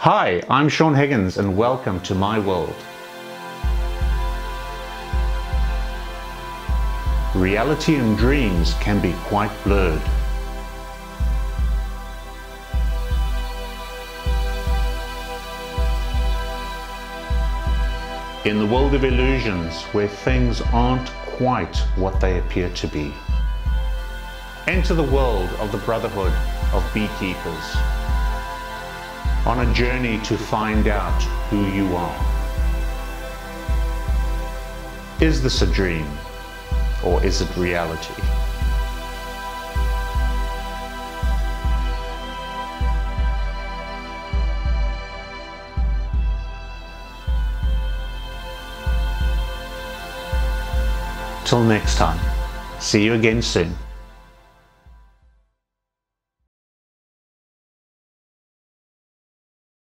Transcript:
Hi, I'm Sean Higgins and welcome to my world. Reality and dreams can be quite blurred. In the world of illusions, where things aren't quite what they appear to be. Enter the world of the Brotherhood of Beekeepers, on a journey to find out who you are. Is this a dream, or is it reality? Till next time, see you again soon.